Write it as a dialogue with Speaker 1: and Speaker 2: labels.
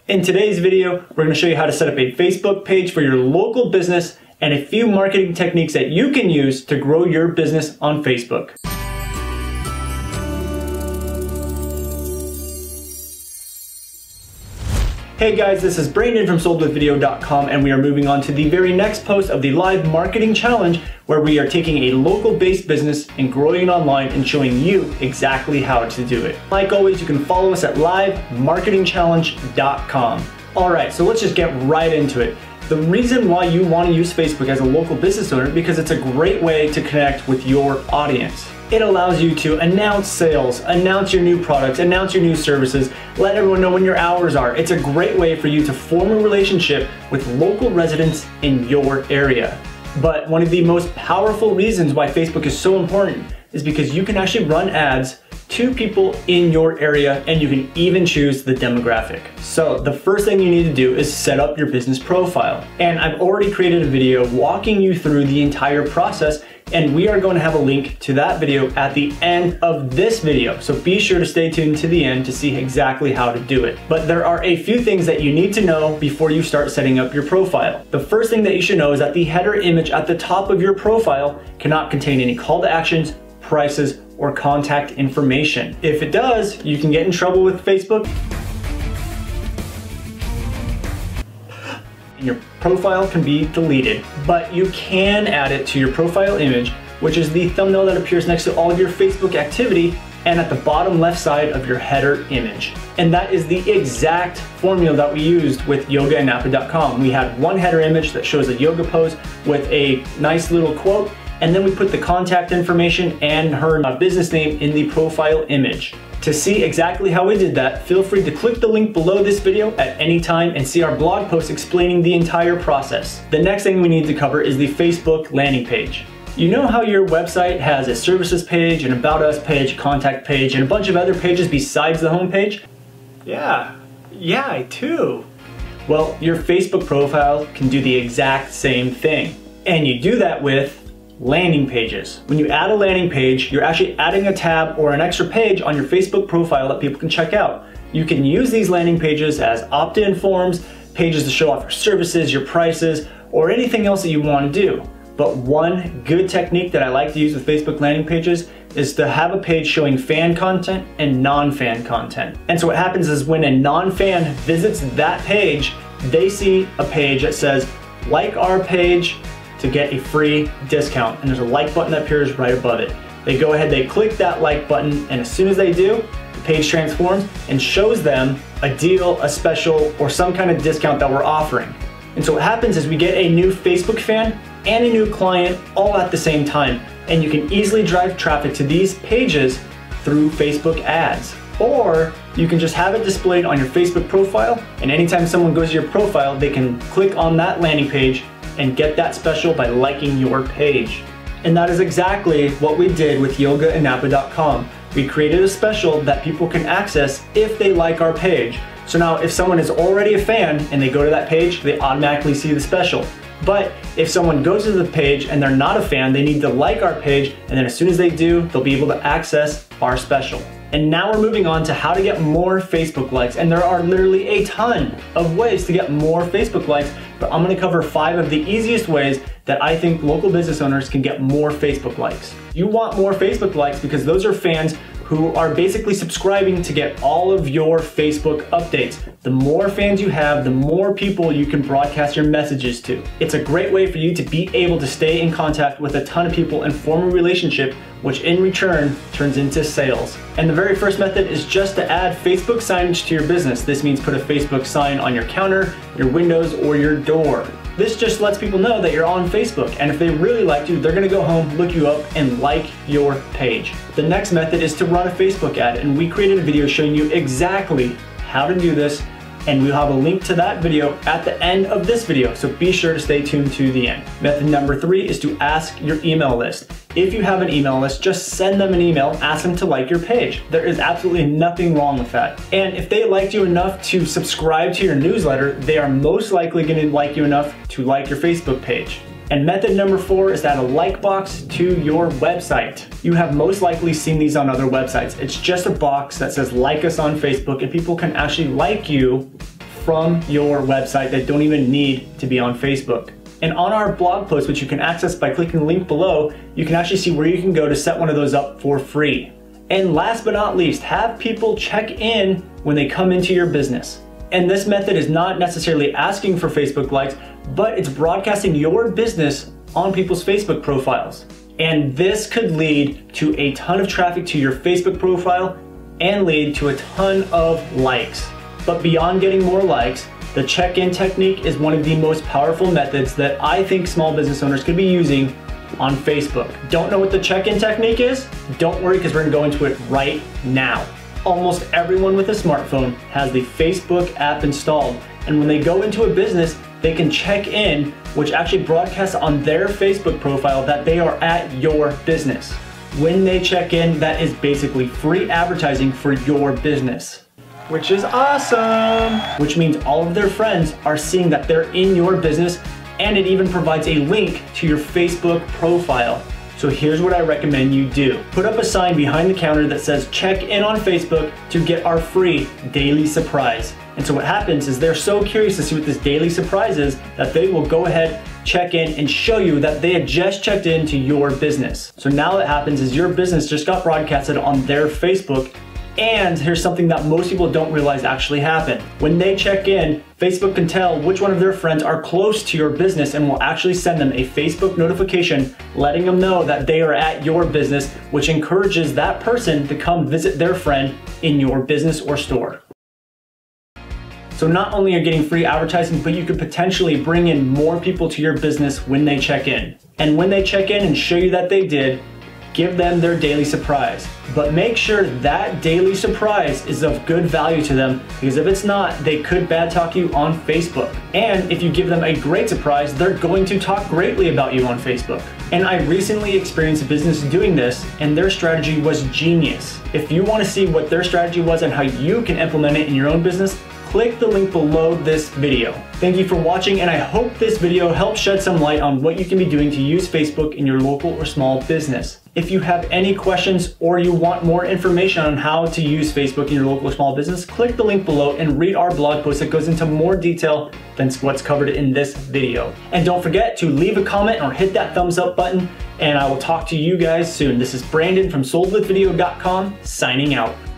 Speaker 1: In today's video, we're going to show you how to set up a Facebook page for your local business and a few marketing techniques that you can use to grow your business on Facebook. Hey guys, this is Brandon from SoldWithVideo.com, and we are moving on to the very next post of the live marketing challenge, where we are taking a local based business and growing it online and showing you exactly how to do it. Like always, you can follow us at livemarketingchallenge.com. Alright, so let's just get right into it. The reason why you want to use Facebook as a local business owner is because it's a great way to connect with your audience. It allows you to announce sales, announce your new products, announce your new services, let everyone know when your hours are. It's a great way for you to form a relationship with local residents in your area. But one of the most powerful reasons why Facebook is so important is because you can actually run ads to people in your area, and you can even choose the demographic. So the first thing you need to do is set up your business profile. And I've already created a video walking you through the entire process, and we are going to have a link to that video at the end of this video. So be sure to stay tuned to the end to see exactly how to do it. But there are a few things that you need to know before you start setting up your profile. The first thing that you should know is that the header image at the top of your profile cannot contain any call to actions, prices, or contact information. If it does, you can get in trouble with Facebook. Your profile can be deleted, but you can add it to your profile image, which is the thumbnail that appears next to all of your Facebook activity and at the bottom left side of your header image. And that is the exact formula that we used with yogaandnapa.com. We had one header image that shows a yoga pose with a nice little quote, and then we put the contact information and her business name in the profile image. To see exactly how we did that, feel free to click the link below this video at any time and see our blog post explaining the entire process. The next thing we need to cover is the Facebook landing page. You know how your website has a services page, an about us page, contact page, and a bunch of other pages besides the home page? Yeah, I do. Well, your Facebook profile can do the exact same thing. And you do that with landing pages. When you add a landing page, you're actually adding a tab or an extra page on your Facebook profile that people can check out. You can use these landing pages as opt-in forms, pages to show off your services, your prices, or anything else that you want to do. But one good technique that I like to use with Facebook landing pages is to have a page showing fan content and non-fan content. And so what happens is when a non-fan visits that page, they see a page that says, like our page to get a free discount, and there's a like button that appears right above it. They go ahead, they click that like button, and as soon as they do, the page transforms and shows them a deal, a special, or some kind of discount that we're offering. And so what happens is we get a new Facebook fan and a new client all at the same time, and you can easily drive traffic to these pages through Facebook ads. Or you can just have it displayed on your Facebook profile, and anytime someone goes to your profile, they can click on that landing page and get that special by liking your page. And that is exactly what we did with yogaandnapa.com. We created a special that people can access if they like our page. So now if someone is already a fan and they go to that page, they automatically see the special. But if someone goes to the page and they're not a fan, they need to like our page, and then as soon as they do, they'll be able to access our special. And now we're moving on to how to get more Facebook likes. And there are literally a ton of ways to get more Facebook likes, but I'm gonna cover 5 of the easiest ways that I think local business owners can get more Facebook likes. You want more Facebook likes because those are fans who are basically subscribing to get all of your Facebook updates. The more fans you have, the more people you can broadcast your messages to. It's a great way for you to be able to stay in contact with a ton of people and form a relationship, which in return turns into sales. And the very first method is just to add Facebook signage to your business. This means put a Facebook sign on your counter, your windows, or your door. This just lets people know that you're on Facebook, and if they really liked you, they're gonna go home, look you up, and like your page. The next method is to run a Facebook ad, and we created a video showing you exactly how to do this, and we'll have a link to that video at the end of this video, so be sure to stay tuned to the end. Method number 3 is to ask your email list. If you have an email list, just send them an email, ask them to like your page. There is absolutely nothing wrong with that. And if they liked you enough to subscribe to your newsletter, they are most likely gonna like you enough to like your Facebook page. And method number 4 is to add a like box to your website. You have most likely seen these on other websites. It's just a box that says like us on Facebook, and people can actually like you from your website that don't even need to be on Facebook. And on our blog post, which you can access by clicking the link below, you can actually see where you can go to set one of those up for free. And last but not least, have people check in when they come into your business. And this method is not necessarily asking for Facebook likes, but it's broadcasting your business on people's Facebook profiles. And this could lead to a ton of traffic to your Facebook profile and lead to a ton of likes. But beyond getting more likes, the check-in technique is one of the most powerful methods that I think small business owners could be using on Facebook. Don't know what the check-in technique is? Don't worry, because we're gonna go into it right now. Almost everyone with a smartphone has the Facebook app installed, and when they go into a business, they can check in, which actually broadcasts on their Facebook profile that they are at your business. When they check in, that is basically free advertising for your business, which is awesome. Which means all of their friends are seeing that they're in your business, and it even provides a link to your Facebook profile. So here's what I recommend you do. Put up a sign behind the counter that says check in on Facebook to get our free daily surprise. And so what happens is they're so curious to see what this daily surprise is that they will go ahead, check in, and show you that they had just checked into your business. So now what happens is your business just got broadcasted on their Facebook. And here's something that most people don't realize actually happened. When they check in, Facebook can tell which one of their friends are close to your business and will actually send them a Facebook notification letting them know that they are at your business, which encourages that person to come visit their friend in your business or store. So not only are you getting free advertising, but you could potentially bring in more people to your business when they check in. And when they check in and show you that they did, give them their daily surprise. But make sure that daily surprise is of good value to them, because if it's not, they could bad talk you on Facebook. And if you give them a great surprise, they're going to talk greatly about you on Facebook. And I recently experienced a business doing this, and their strategy was genius. If you want to see what their strategy was and how you can implement it in your own business, click the link below this video. Thank you for watching, and I hope this video helps shed some light on what you can be doing to use Facebook in your local or small business. If you have any questions or you want more information on how to use Facebook in your local or small business, click the link below and read our blog post that goes into more detail than what's covered in this video. And don't forget to leave a comment or hit that thumbs up button, and I will talk to you guys soon. This is Brandon from SoldWithVideo.com signing out.